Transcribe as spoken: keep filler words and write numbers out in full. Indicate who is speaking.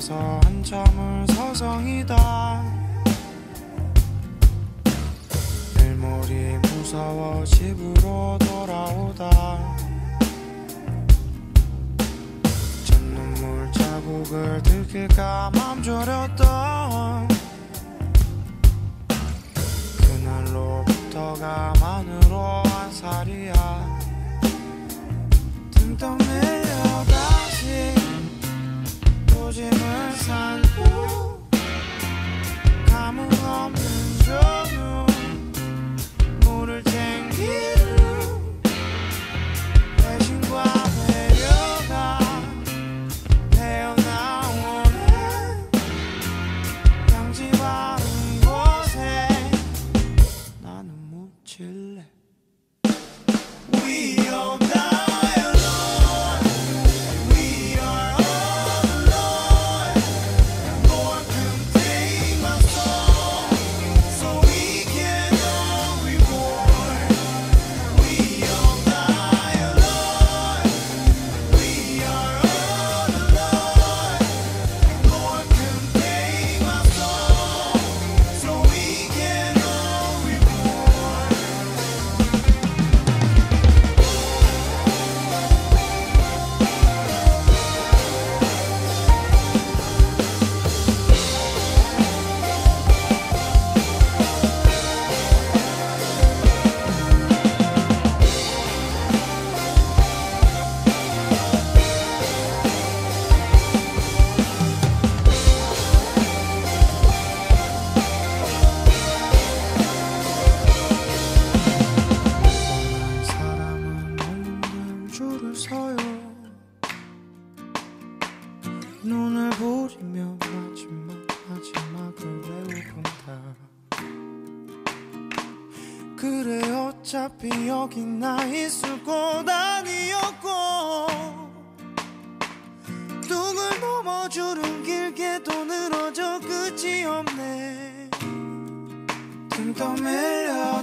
Speaker 1: 앉아서 한참을 서성이다. 일몰이 무서워 집으로 돌아오다. 첫눈물 자국을 들킬까 맘 졸였던 그날로부터가 만으로 한 살이야. 등 떠밀려 다시 또 짐을 산 후 감흥 없는 전후 물을 챙긴 후 배신과 배려가 배어나오는 양지 바른 곳에 나는 묻힐래. We all die alone. We are all alone. Lord, come take my soul so we can all reborn. We all die alone. We are all alone. Lord, come take my soul so we can all reborn. 사람은 얼른 줄을 서요. 눈을 부리며 마지막 마지막을 외워본다. 그래 어차피 여긴 나 있을 곳 아니었고 둥을 넘어 줄은 길게도 늘어져 끝이 없네. 등 떠밀려